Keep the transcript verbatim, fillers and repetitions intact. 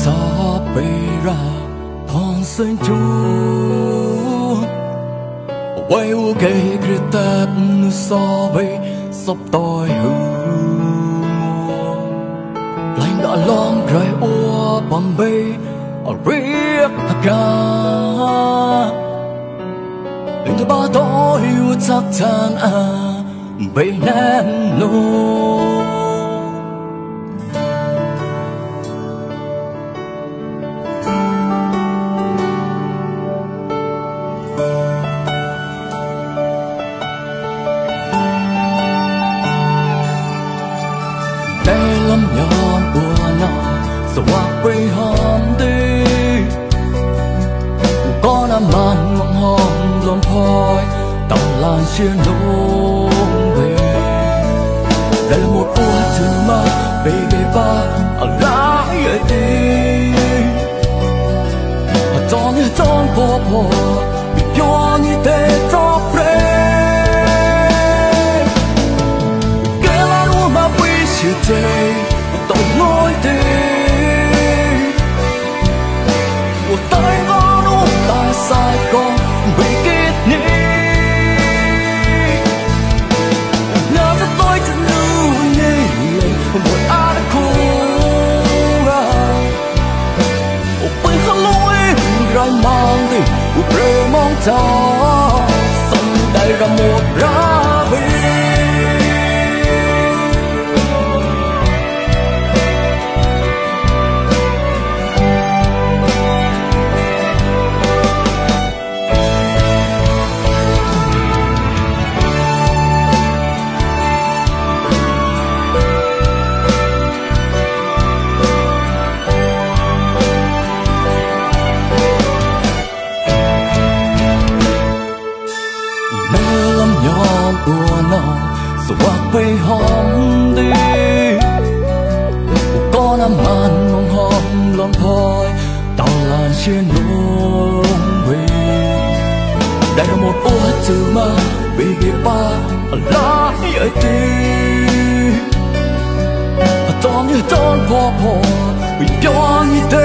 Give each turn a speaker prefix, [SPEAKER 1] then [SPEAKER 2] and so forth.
[SPEAKER 1] gió bay ra thon xanh chú quay u cây kia tết so bay sắp tôi hư lạnh đã lom rơi ua bằng bay ở riết ca đừng cho ba tôi chắc chắn à bay nén nô nhon ua nọ so wa quay hòm đi có nam man ngong hòm lom phoi tàu lan xuyên đông về đây là một ua chừng mơ về về ba ở lái ấy đi ở trong như trong phố phố bị cho như thế cho pre kể là ua mà quý sự chơi tôi nói đi một tay ngó nút ta sai con bị kết ni nhớ cho tôi chân lưu nhỉ một ai đã cố ra một bên không lối ra mang đi một bề mong cho sân đây là một ra về nhon ua nọ so wa quay hòm đi có nam man ngong hòm lom phoi tàu lan xuyên đông về đây là một ua chữ mơ bị ghé ba lá ấy đi trong như trong phố phố bị cho như thế